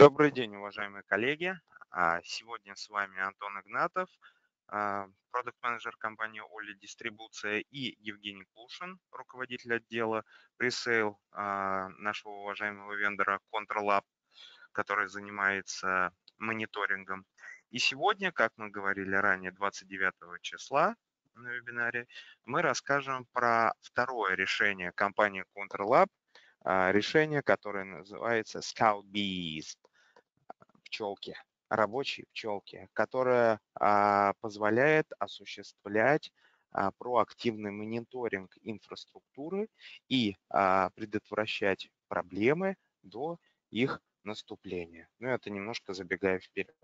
Добрый день, уважаемые коллеги. Сегодня с вами Антон Игнатов, продукт-менеджер компании Оли Дистрибуция, и Евгений Кушин, руководитель отдела пресейл нашего уважаемого вендора ControlUp, который занимается мониторингом. И сегодня, как мы говорили ранее, 29 числа на вебинаре, мы расскажем про второе решение компании ControlUp, решение, которое называется Scout Bees, пчелки, рабочие пчелки, которое позволяет осуществлять проактивный мониторинг инфраструктуры и предотвращать проблемы до их наступления. Ну, это немножко забегая вперед.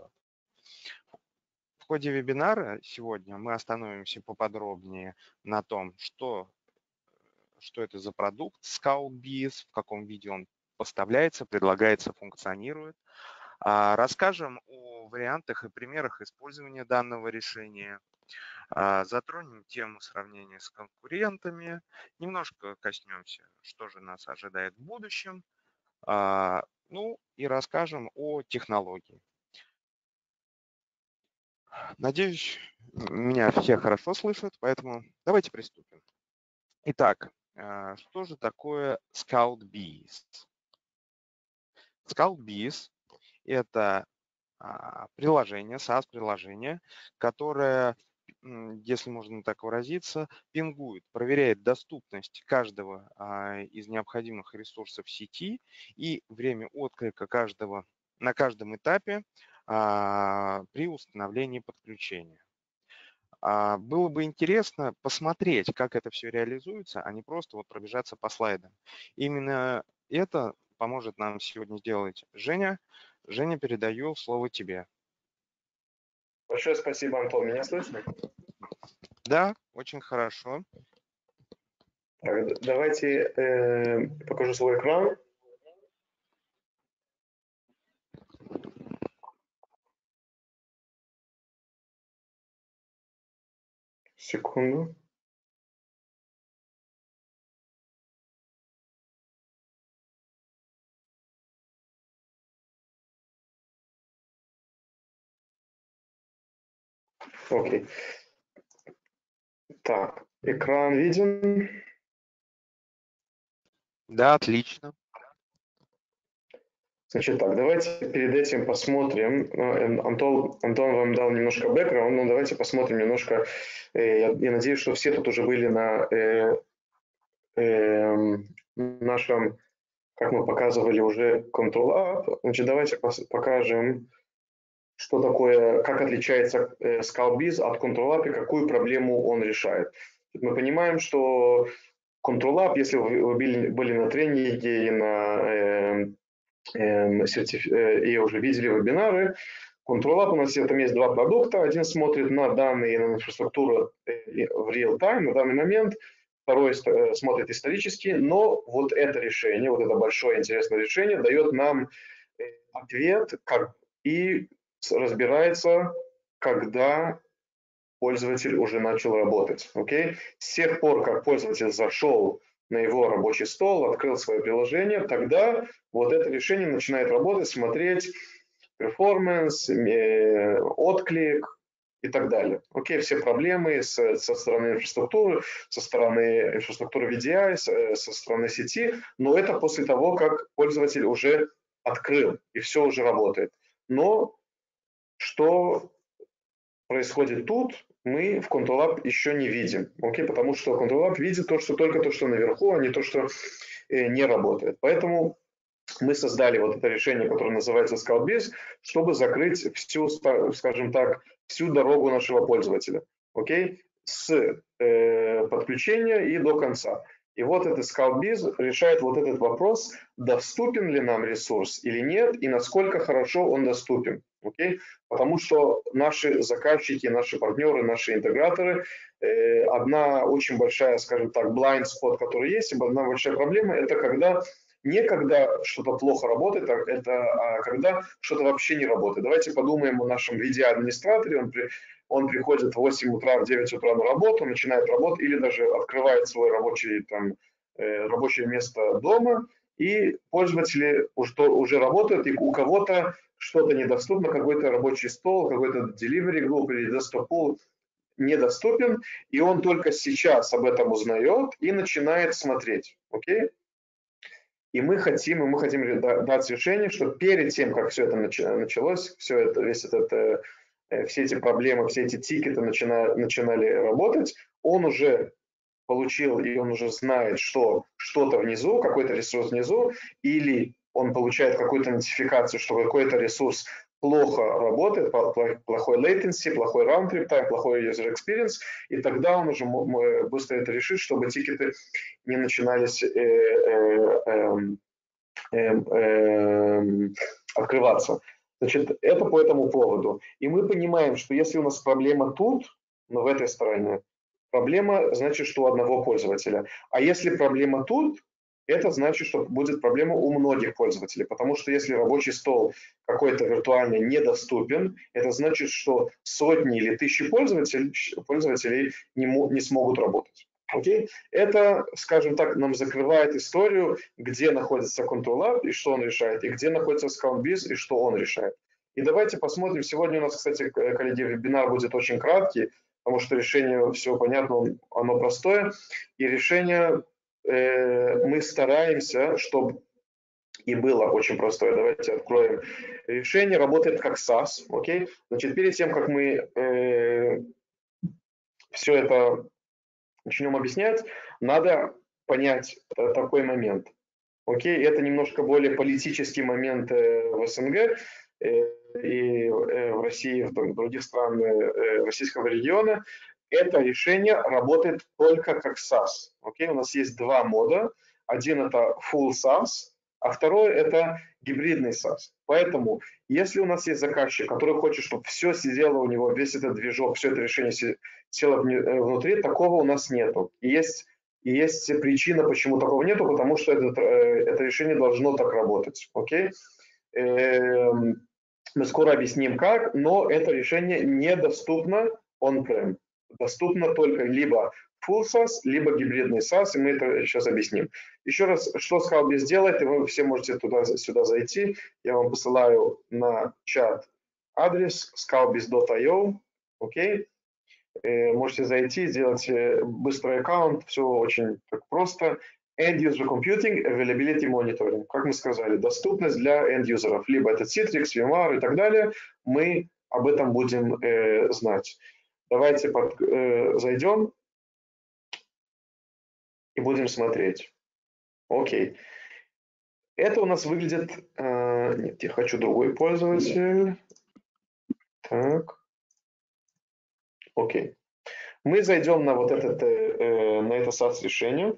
В ходе вебинара сегодня мы остановимся поподробнее на том, что это за продукт ScoutBees, в каком виде он поставляется, предлагается, функционирует. Расскажем о вариантах и примерах использования данного решения. Затронем тему сравнения с конкурентами. Немножко коснемся, что же нас ожидает в будущем. Ну и расскажем о технологии. Надеюсь, меня все хорошо слышат, поэтому давайте приступим. Итак, что же такое ScoutBees? ScoutBees – это приложение, SaaS-приложение, которое, если можно так выразиться, пингует, проверяет доступность каждого из необходимых ресурсов сети и время отклика каждого на каждом этапе при установлении подключения. Было бы интересно посмотреть, как это все реализуется, а не просто вот пробежаться по слайдам. Именно это поможет нам сегодня сделать Женя. Женя, передаю слово тебе. Большое спасибо, Антон. Меня слышно? Да, очень хорошо. Так, давайте покажу свой экран. Секунду. Окей. Так, экран виден? Да, отлично. Значит так, давайте перед этим посмотрим. Антон вам дал немножко бэкграунд, но давайте посмотрим немножко. Я надеюсь, что все тут уже были на нашем, как мы показывали уже, ControlUp. Значит, давайте покажем, что такое, как отличается ScoutBees от ControlUp и какую проблему он решает. Мы понимаем, что ControlUp, если вы были на тренинге и и уже видели вебинары, ControlUp у нас там есть два продукта. Один смотрит на данные и на инфраструктуру в real-time на данный момент, второй смотрит исторически, но вот это решение, вот это большое интересное решение дает нам ответ и разбирается, когда пользователь уже начал работать. Okay? С тех пор, как пользователь зашел на его рабочий стол, открыл свое приложение, тогда вот это решение начинает работать, смотреть перформанс, отклик и так далее. Окей, все проблемы со стороны инфраструктуры, со стороны инфраструктуры VDI, со стороны сети, но это после того, как пользователь уже открыл и все уже работает. Но что происходит тут, мы в ControlUp еще не видим, окей, потому что ControlUp видит только то, что наверху, а не то, что не работает. Поэтому мы создали вот это решение, которое называется ScoutBees, чтобы закрыть всю, скажем так, всю дорогу нашего пользователя, окей, с подключения и до конца. И вот этот ScoutBees решает вот этот вопрос, доступен ли нам ресурс или нет, и насколько хорошо он доступен. Okay? Потому что наши заказчики, наши партнеры, наши интеграторы, одна очень большая, скажем так, blind spot, который есть, одна большая проблема, это когда что-то плохо работает, а когда что-то вообще не работает. Давайте подумаем о нашем VDI-администраторе, он приходит в 8 утра, в 9 утра на работу, начинает работать или даже открывает свое рабочее место дома и пользователи уже работают, и у кого-то что-то недоступно, какой-то рабочий стол, какой-то delivery group или desktop pool недоступен, и он только сейчас об этом узнает и начинает смотреть. Окей? И мы хотим дать решение, что перед тем, как все это началось, все эти проблемы, все эти тикеты начинали работать, он уже получил, и он уже знает, что что-то внизу, какой-то ресурс внизу, или он получает какую-то нотификацию, что какой-то ресурс плохо работает, плохой latency, плохой round-trip time, плохой user experience, и тогда он уже быстро это решит, чтобы тикеты не начинались открываться. Значит, это по этому поводу. И мы понимаем, что если у нас проблема тут, но в этой стороне, проблема значит, что у одного пользователя. А если проблема тут, это значит, что будет проблема у многих пользователей. Потому что если рабочий стол какой-то виртуальный недоступен, это значит, что сотни или тысячи пользователей не смогут работать. Окей? Это, скажем так, нам закрывает историю, где находится Control-App и что он решает, и где находится ScoutBiz и что он решает. И давайте посмотрим. Сегодня у нас, кстати, коллеги, вебинар будет очень краткий, потому что решение, все понятно, оно простое. И решение мы стараемся, чтобы и было очень простое. Давайте откроем. Решение работает как SaaS. Окей? Значит, перед тем, как мы все это начнем объяснять, надо понять такой момент. Окей, это немножко более политический момент в СНГ и в России, в других странах российского региона. Это решение работает только как SaaS. Окей, у нас есть два мода. Один это Full SaaS, а второй это гибридный SaaS. Поэтому, если у нас есть заказчик, который хочет, чтобы все сидело у него, весь этот движок, все это решение село внутри, такого у нас нету. И есть причина, почему такого нету, потому что это решение должно так работать. Окей? Мы скоро объясним как, но это решение недоступно on-prem. Доступно только либо Full SaaS, либо гибридный SaaS, и мы это сейчас объясним. Еще раз, что ScoutBiz делает, и вы все можете сюда зайти. Я вам посылаю на чат адрес scoutbiz.io. Окей? Можете зайти, сделать быстрый аккаунт, все очень так просто. End User Computing, Availability Monitoring. Как мы сказали, доступность для end-юзеров. Либо это Citrix, VMware и так далее. Мы об этом будем знать. Давайте зайдем и будем смотреть. Окей. Это у нас выглядит... Нет, я хочу другой пользователь. Так. Окей. Мы зайдем на вот это SaaS решение.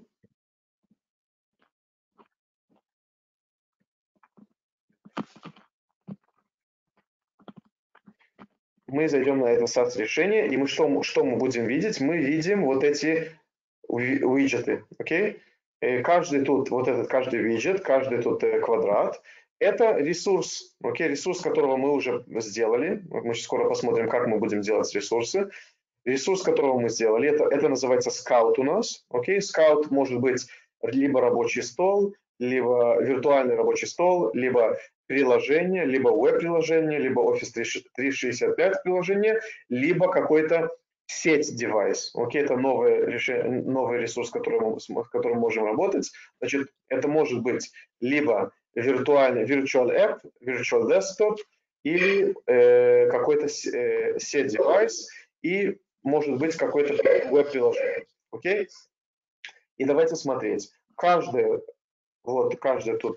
Мы зайдем на это SaaS решение, и мы что мы будем видеть? Мы видим вот эти виджеты, окей? Каждый виджет, каждый тут квадрат, это ресурс, окей? Ресурс, которого мы уже сделали. Мы сейчас скоро посмотрим, как мы будем делать ресурсы. Ресурс, которого мы сделали, это называется Scout у нас, окей? Scout может быть либо рабочий стол, либо виртуальный рабочий стол, либо приложение, либо веб-приложение, либо Office 365 приложение, либо какой-то сеть-девайс. Окей, это новый ресурс, с которым мы можем работать. Значит, это может быть либо виртуальный virtual app, virtual desktop, или какой-то сеть-девайс, и может быть какое-то веб-приложение. Окей? И давайте смотреть. Каждый тут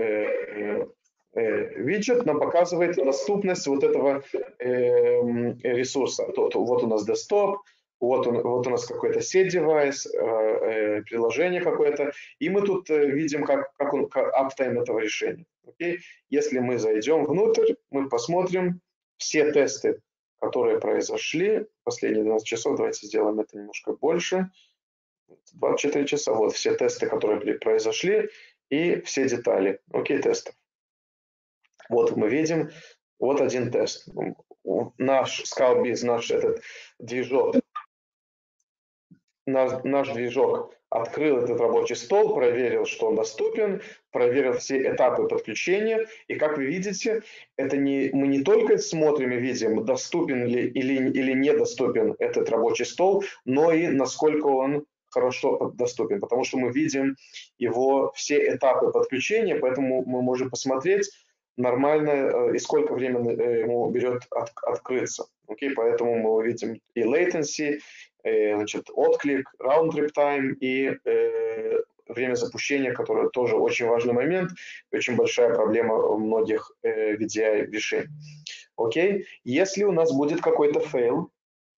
виджет нам показывает доступность вот этого ресурса. Вот у нас десктоп, вот у нас какой-то сеть-девайс, приложение какое-то, и мы тут видим, как аптайм этого решения. Okay? Если мы зайдем внутрь, мы посмотрим все тесты, которые произошли последние 12 часов. Давайте сделаем это немножко больше. 24 часа. Вот все тесты, которые произошли, и все детали. Окей, тестов. Вот мы видим, вот один тест. Наш ScoutBiz, наш этот движок наш движок открыл этот рабочий стол, проверил, что он доступен, проверил все этапы подключения. И как вы видите, мы не только смотрим и видим, доступен ли или недоступен этот рабочий стол, но и насколько он хорошо доступен, потому что мы видим его все этапы подключения, поэтому мы можем посмотреть нормально и сколько времени ему берет открыться. Окей, поэтому мы видим и latency, значит, отклик, round-trip time и время запущения, которое тоже очень важный момент, очень большая проблема у многих VDI решений. Окей, если у нас будет какой-то фейл,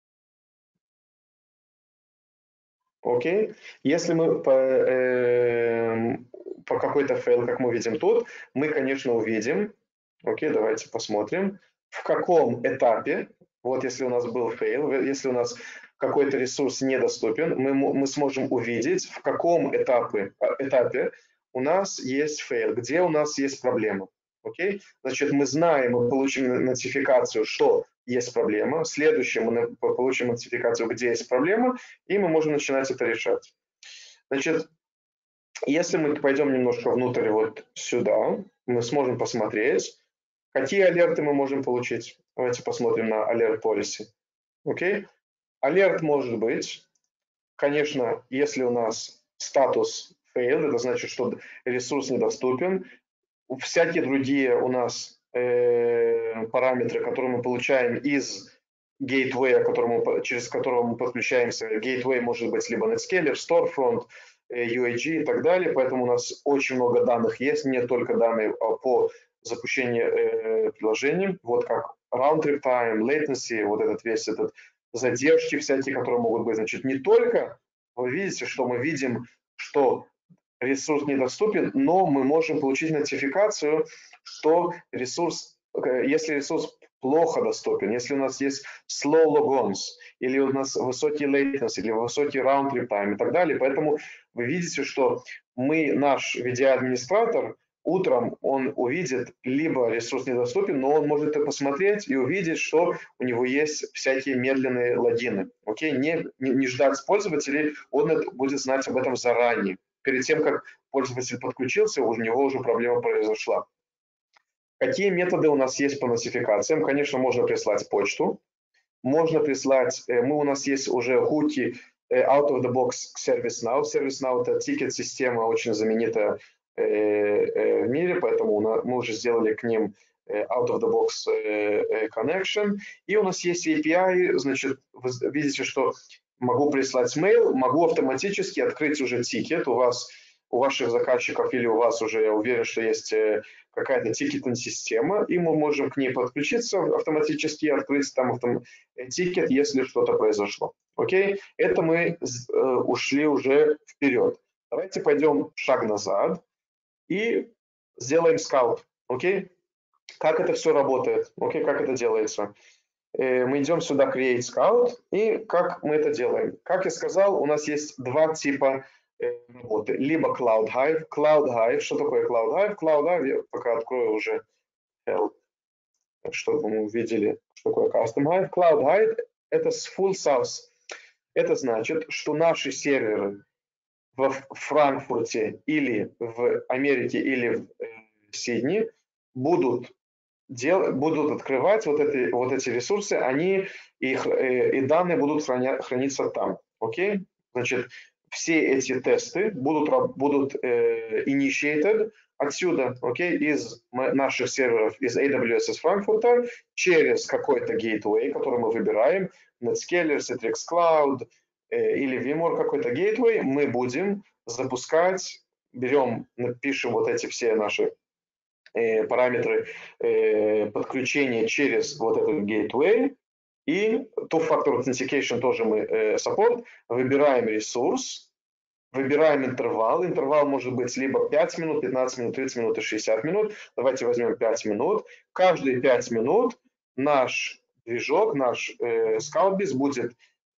окей, если мы по какой-то фейл, как мы видим тут, мы, конечно, увидим, окей, давайте посмотрим, в каком этапе, вот если у нас был фейл, если у нас какой-то ресурс недоступен, мы сможем увидеть, в каком этапе у нас есть фейл, где у нас есть проблема. Окей? Значит, мы знаем, мы получим нотификацию, что есть проблема. Следующее мы получим нотификацию, где есть проблема, и мы можем начинать это решать. Значит, если мы пойдем немножко внутрь вот сюда, мы сможем посмотреть, какие алерты мы можем получить. Давайте посмотрим на Alert Policy. Окей? Алерт может быть, конечно, если у нас статус failed, это значит, что ресурс недоступен. Всякие другие у нас параметры, которые мы получаем из gateway, через которого мы подключаемся. Gateway может быть либо Netscaler, Storefront, UAG и так далее, поэтому у нас очень много данных есть, не только данные по запущению приложений, вот как round-trip time, latency, вот этот весь этот задержки всякие, которые могут быть. Значит, не только вы видите, что мы видим, что ресурс недоступен, но мы можем получить нотификацию, что ресурс, если ресурс плохо доступен, если у нас есть slow logons, или у нас высокий latency, или высокий round-trip time и так далее. Поэтому вы видите, что наш VDI-администратор, утром он увидит, либо ресурс недоступен, но он может это посмотреть и увидеть, что у него есть всякие медленные логины. Окей? Не ждать пользователей, он будет знать об этом заранее. Перед тем, как пользователь подключился, у него уже проблема произошла. Какие методы у нас есть по нотификациям? Конечно, можно прислать почту. Можно прислать, у нас есть уже хуки out of the box ServiceNow. ServiceNow – это тикет-система, очень знаменитая в мире, поэтому мы уже сделали к ним out of the box connection. И у нас есть API, значит, вы видите, что могу прислать mail, могу автоматически открыть уже тикет у ваших заказчиков или у вас уже, я уверен, что есть какая-то тикетная система, и мы можем к ней подключиться автоматически и открыть там тикет, если что-то произошло. Окей? Это мы ушли уже вперед. Давайте пойдем шаг назад и сделаем скаут. Окей? Как это все работает? Окей, как это делается? Мы идем сюда Create Scout, и как мы это делаем? Как я сказал, у нас есть два типа работы. Либо Cloud Hive. Cloud Hive, что такое Cloud Hive? Cloud Hive, я пока открою уже help, чтобы мы увидели, что такое Custom Hive. Cloud Hive – это full SaaS. Это значит, что наши серверы в Франкфурте или в Америке или в Сиднее будут открывать вот эти ресурсы, и данные будут храниться там. Окей? Значит, все эти тесты будут initiated отсюда, окей, из наших серверов, из AWS из Франкфурта, через какой-то gateway, который мы выбираем, Netscaler, Citrix Cloud или VMware какой-то gateway, мы будем запускать, пишем вот эти все наши параметры подключения через вот этот gateway, и two-factor authentication тоже мы support, выбираем ресурс, выбираем интервал. Интервал может быть либо 5 минут, 15 минут, 30 минут и 60 минут. Давайте возьмем 5 минут. Каждые 5 минут наш движок, наш ScoutBiz будет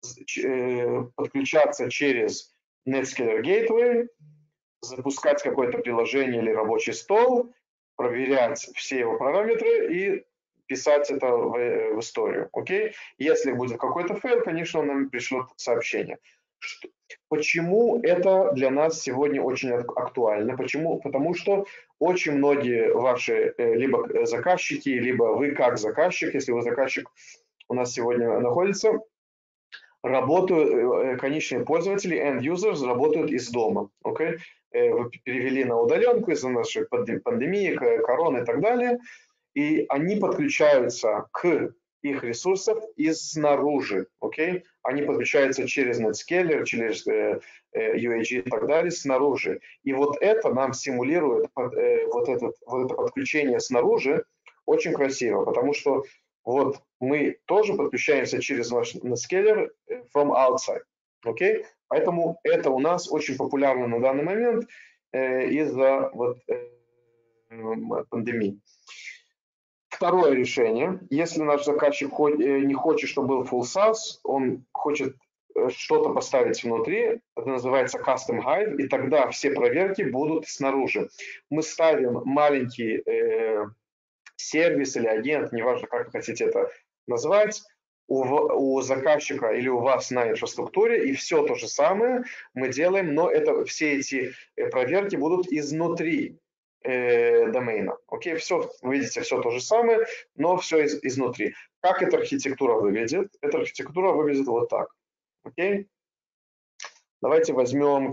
подключаться через Netscaler Gateway, запускать какое-то приложение или рабочий стол, проверять все его параметры и писать это в историю. Окей? Если будет какой-то фейл, конечно, он нам пришлет сообщение. Почему это для нас сегодня очень актуально? Почему? Потому что очень многие ваши либо заказчики, либо вы как заказчик, если вы заказчик у нас сегодня находится, работают, конечные пользователи, end users, работают из дома. Okay? Вы перевели на удаленку из-за нашей пандемии, короны и так далее, и они подключаются к их ресурсов снаружи, окей? Они подключаются через NetScaler, через UAG и так далее снаружи. И вот это нам симулирует вот это подключение снаружи очень красиво, потому что вот мы тоже подключаемся через наш NetScaler from outside, окей? Поэтому это у нас очень популярно на данный момент из-за вот, пандемии. Второе решение. Если наш заказчик не хочет, чтобы был full SaaS, он хочет что-то поставить внутри, это называется Custom Hive, и тогда все проверки будут снаружи. Мы ставим маленький сервис или агент, неважно, как вы хотите это назвать, у заказчика или у вас на инфраструктуре, и все то же самое мы делаем, но это, все эти проверки будут изнутри домена. Окей, все, вы видите, все то же самое, но все изнутри. Как эта архитектура выглядит? Эта архитектура выглядит вот так. Окей? Давайте возьмем,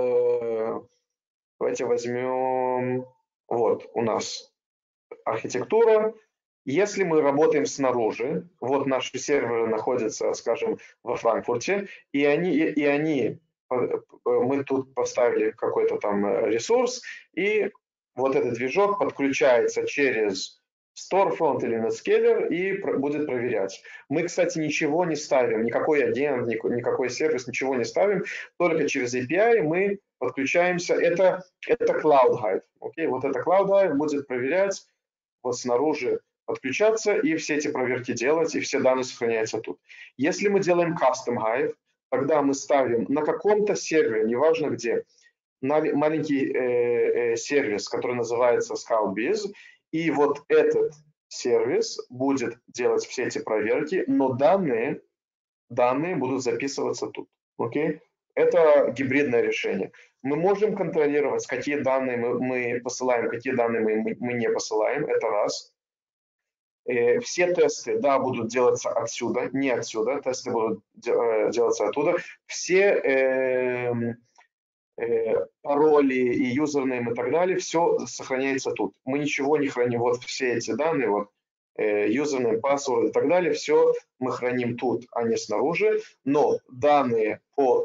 вот у нас архитектура. Если мы работаем снаружи, вот наши серверы находятся, скажем, во Франкфурте, мы тут поставили какой-то там ресурс, и вот этот движок подключается через Storefront или NetScaler и будет проверять. Мы, кстати, ничего не ставим, никакой агент, никакой сервис, ничего не ставим, только через API мы подключаемся. Это Cloud Hive. Okay? Вот это Cloud Hive будет проверять вот снаружи, подключаться и все эти проверки делать, и все данные сохраняются тут. Если мы делаем Custom Hive, тогда мы ставим на каком-то сервере, неважно где, маленький сервис, который называется ScoutBiz, и вот этот сервис будет делать все эти проверки, но данные будут записываться тут. Okay? Это гибридное решение. Мы можем контролировать, какие данные мы посылаем, какие данные мы не посылаем. Это раз. Все тесты, да, будут делаться отсюда, не отсюда. Тесты будут делаться оттуда. Все пароли и юзернейм и так далее, все сохраняется тут. Мы ничего не храним. Вот все эти данные, вот юзернейм, password и так далее, все мы храним тут, а не снаружи. Но данные по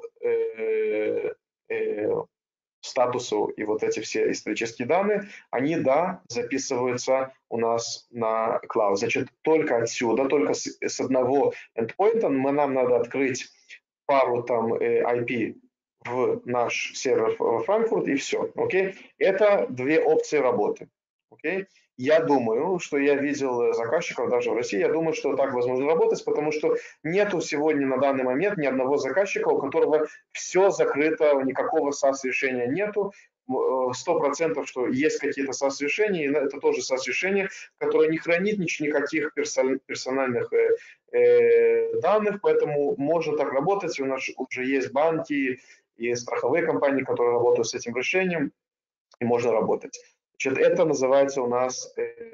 статусу и вот эти все исторические данные, они, да, записываются у нас на клауд. Значит, только отсюда, только с одного endpoint нам надо открыть пару там IP в наш сервер в Франкфурт, и все. Okay? Это две опции работы. Okay? Я думаю, что я видел заказчиков даже в России, я думаю, что так возможно работать, потому что нету сегодня на данный момент ни одного заказчика, у которого все закрыто, никакого SaaS-решения нету. 100%, что есть какие-то SaaS-решения, и это тоже SaaS-решение, которое не хранит никаких персональных данных, поэтому можно так работать. У нас уже есть банки и страховые компании, которые работают с этим решением, и можно работать. Значит, это называется у нас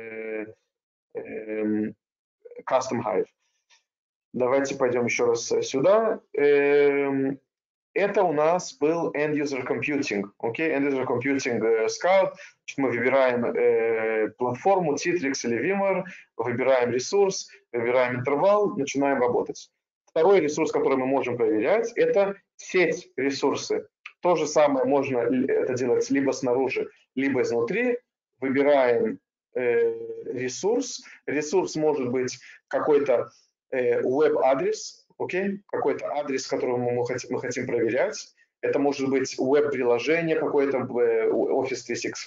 Custom Hive. Давайте пойдем еще раз сюда. Это у нас был End User Computing. Okay? End User Computing Scout. Мы выбираем платформу Citrix или VMware, выбираем ресурс, выбираем интервал, начинаем работать. Второй ресурс, который мы можем проверять, это сеть ресурсы. То же самое можно это делать либо снаружи, либо изнутри. Выбираем ресурс. Ресурс может быть какой-то веб-адрес, okay? Какой-то адрес, который мы хотим проверять. Это может быть веб-приложение, какое-то Office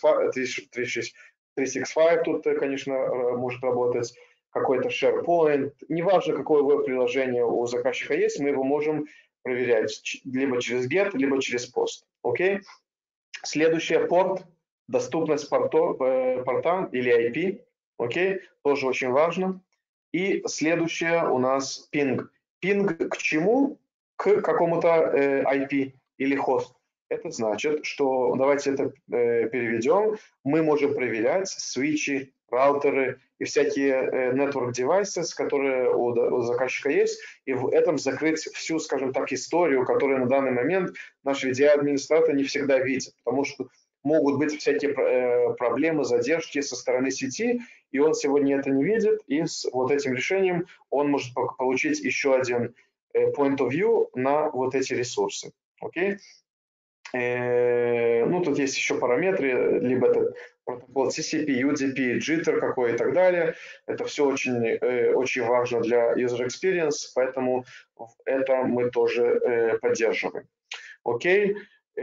365, тут, конечно, может работать, какой-то SharePoint. Неважно, какое веб-приложение у заказчика есть, мы его можем проверять либо через GET, либо через POST. Okay? Следующий порт, доступность порта или IP, okay? Тоже очень важно. И следующее у нас ping. Ping к чему? к какому-то IP или хост. Это значит, что, давайте это переведем, мы можем проверять свитчи, раутеры и всякие network devices, которые у заказчика есть, и в этом закрыть всю, скажем так, историю, которую на данный момент наш VDI-администратор не всегда видит, потому что могут быть всякие проблемы, задержки со стороны сети, и он сегодня это не видит, и с вот этим решением он может получить еще один point of view на вот эти ресурсы. Окей? Ну, тут есть еще параметры, либо это протокол TCP, UDP, Jitter какой и так далее. Это все очень важно для user experience, поэтому это мы тоже поддерживаем. Окей?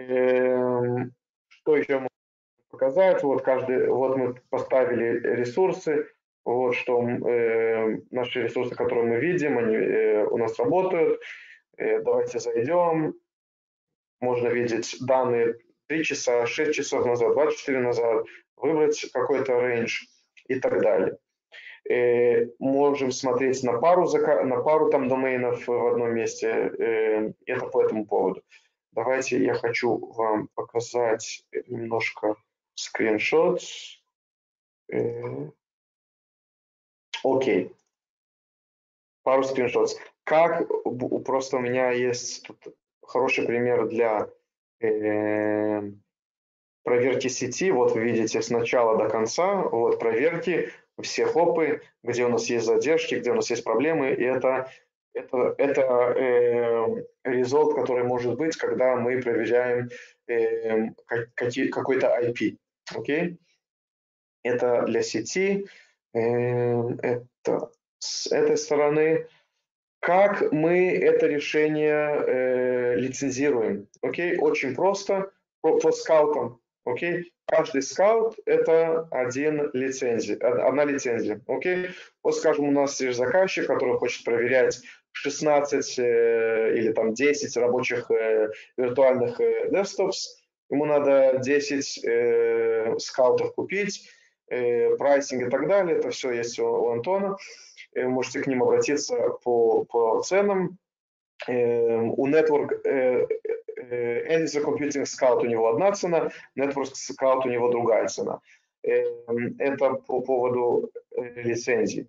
Что еще можно показать? Вот мы поставили ресурсы. Вот что наши ресурсы, которые мы видим, они у нас работают. Давайте зайдем. Можно видеть данные 3 часа, 6 часов назад, 24 назад, выбрать какой-то рейндж и так далее. Можем смотреть на пару там доменов в одном месте. Это по этому поводу. Давайте я хочу вам показать немножко скриншот. Окей. Пару скриншотов. Просто у меня есть тут хороший пример для проверки сети. Вот вы видите с начала до конца. Вот проверки, все хопы, где у нас есть задержки, где у нас есть проблемы. И это результат, который может быть, когда мы проверяем какой-то IP. Окей? Это для сети. Это с этой стороны. Как мы это решение лицензируем? Окей, очень просто. По скаутам. Окей, каждый скаут это одна лицензия. Окей, вот скажем, у нас есть заказчик, который хочет проверять 16 или там 10 рабочих виртуальных десктопс. Ему надо 10 скаутов купить, прайсинг и так далее. Это все есть у Антона. Можете к ним обратиться по ценам. У Network End User Computing Scout у него одна цена, Network Scout у него другая цена. Это по поводу лицензий.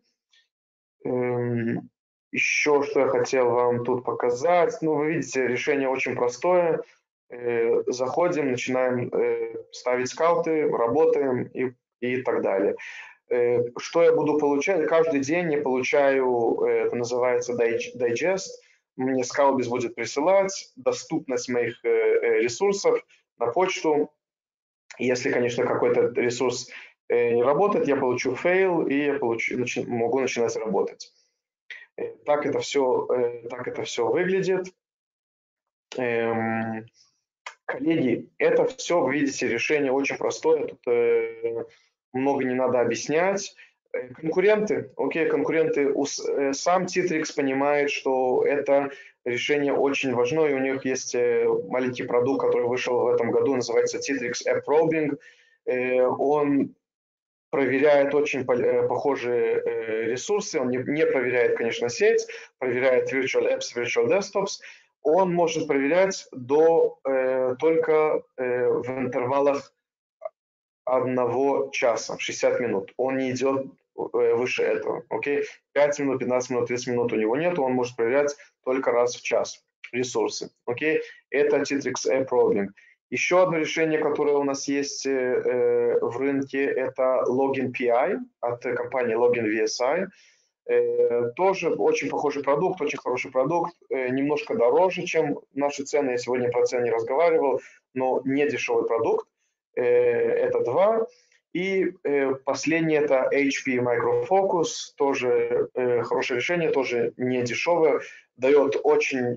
Еще что я хотел вам тут показать. Ну, вы видите, решение очень простое. Заходим, начинаем ставить скауты, работаем и так далее. Что я буду получать? Каждый день я получаю, это называется дайджест. Мне Скалбис будет присылать доступность моих ресурсов на почту. Если, конечно, какой-то ресурс не работает, я получу фейл и я могу начинать работать. Так это все выглядит. Коллеги, это все, вы видите, решение очень простое. Тут много не надо объяснять. Конкуренты, сам Citrix понимает, что это решение очень важно, и у них есть маленький продукт, который вышел в этом году, называется Citrix App Probing. Он проверяет очень похожие ресурсы, он не проверяет, конечно, сеть, проверяет Virtual Apps, Virtual Desktops. Он может проверять только в интервалах 1 часа, 60 минут. Он не идет выше этого. Окей? 5 минут, 15 минут, 30 минут у него нет, он может проверять только раз в час ресурсы. Окей? Это Citrix App Probing. Еще одно решение, которое у нас есть в рынке, это Login PI от компании Login VSI. Тоже очень похожий продукт, очень хороший продукт, немножко дороже, чем наши цены. Я сегодня про цены не разговаривал, но не дешевый продукт. Это 2. И последнее это HP Micro Focus, тоже хорошее решение, тоже не дешевое, дает очень...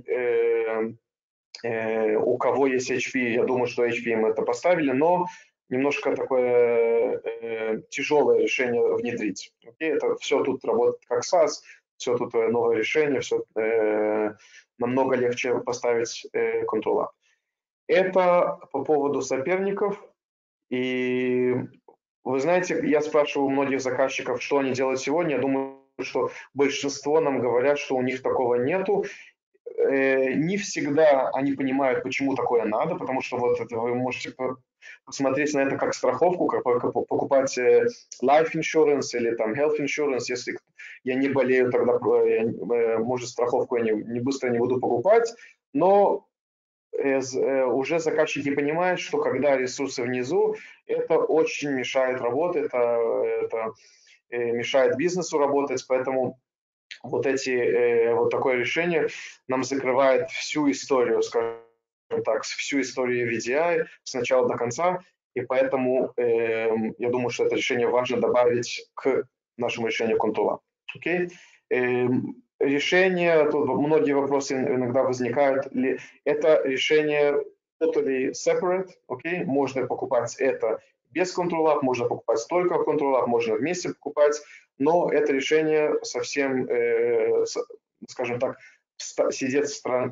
У кого есть HP, я думаю, что HP им это поставили, но немножко такое тяжелое решение внедрить. Окей? Это все тут работает как SaaS, все тут новое решение, все намного легче поставить Control-Up. Это по поводу соперников. И вы знаете, я спрашиваю у многих заказчиков, что они делают сегодня. Я думаю, что большинство нам говорят, что у них такого нету. не всегда они понимают, почему такое надо, потому что вот это вы можете посмотреть на это как страховку, как покупать life insurance или там health insurance. Если я не болею, тогда может страховку я не быстро не буду покупать, но уже заказчики понимают, что когда ресурсы внизу, это очень мешает работе, это мешает бизнесу работать, поэтому вот такое решение нам закрывает всю историю, скажем так, всю историю VDI с начала до конца, и поэтому я думаю, что это решение важно добавить к нашему решению контрола. Окей? Решение, тут многие вопросы иногда возникают, это решение totally separate, окей? Можно покупать это без контрола, можно покупать только контрола, можно вместе покупать, но это решение совсем, скажем так, сидит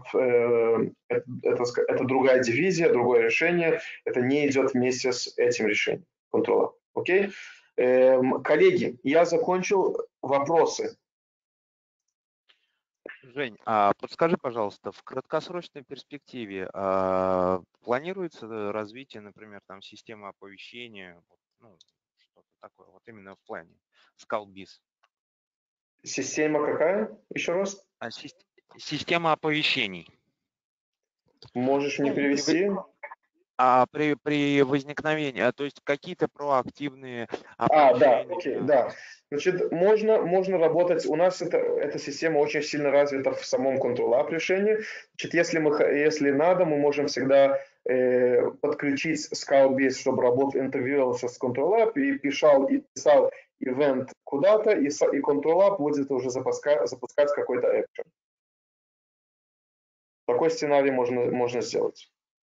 это другая дивизия, другое решение, это не идет вместе с этим решением контрола. Окей? Коллеги, я закончил. Вопросы? Жень, подскажи, пожалуйста, в краткосрочной перспективе планируется развитие, например, там системы оповещения, ну, что-то такое, вот именно в плане ScalBiz? Система какая? Еще раз? Система оповещений. Можешь мне перевести? При возникновении, то есть какие-то проактивные Да, оповещения. окей, да. Значит, можно работать, у нас эта система очень сильно развита в самом Control-App решении. Значит, если надо, мы можем всегда подключить ScalBiz, чтобы работал, интервьюировался с Control-App и писал ивент куда-то, и Control-App будет уже запускать какой-то action. Такой сценарий можно сделать.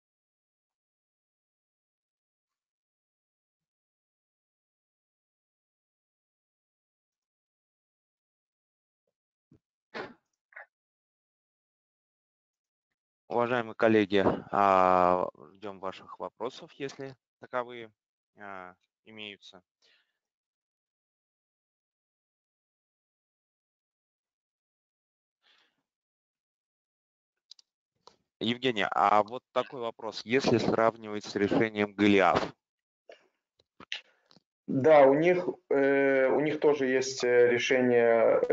Уважаемые коллеги, ждем ваших вопросов, если таковые имеются. Евгений, а вот такой вопрос. Если сравнивать с решением Голиаф? Да, у них тоже есть решение,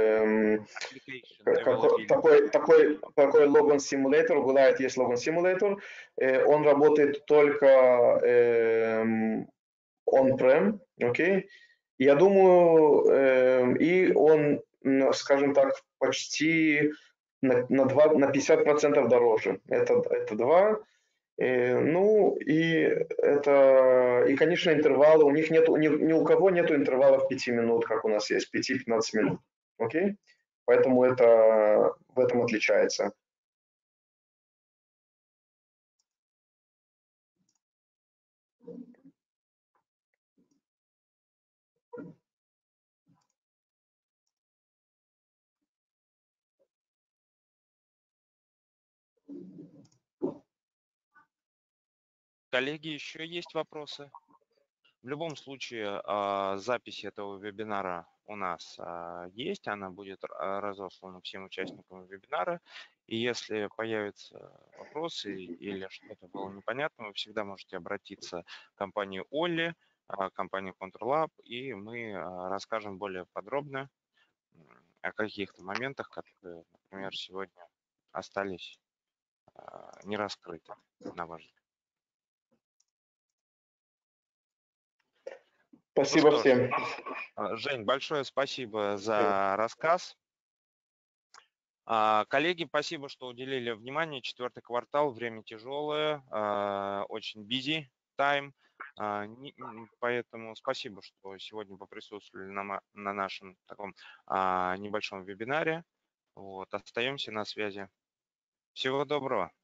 такой Logon Simulator, у Goliath есть Logon Simulator, он работает только on-prem, окей? Я думаю, и он, скажем так, почти на 50% дороже. Это 2. Ну и конечно, интервалы, у них нет, ни у кого нету интервалов 5 минут, как у нас есть, 5-15 минут. Окей? Поэтому это в этом отличается. Коллеги, еще есть вопросы? В любом случае, запись этого вебинара у нас есть, она будет разослана всем участникам вебинара. И если появятся вопросы или что-то было непонятно, вы всегда можете обратиться к компании Олли, компании Control-App, и мы расскажем более подробно о каких-то моментах, которые, например, сегодня остались не раскрыты, на ваш взгляд. Спасибо всем. Жень, большое спасибо за рассказ. Коллеги, спасибо, что уделили внимание. 4-й квартал, время тяжелое, очень busy time. Поэтому спасибо, что сегодня поприсутствовали на нашем таком небольшом вебинаре. Вот, остаемся на связи. Всего доброго.